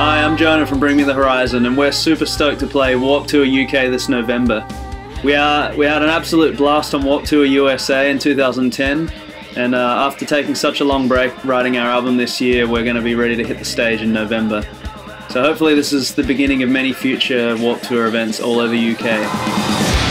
Hi, I'm Jona from Bring Me the Horizon, and we're super stoked to play Warped Tour UK this November. We had an absolute blast on Warped Tour USA in 2010, and after taking such a long break writing our album this year, we're going to be ready to hit the stage in November. So hopefully this is the beginning of many future Warped Tour events all over UK.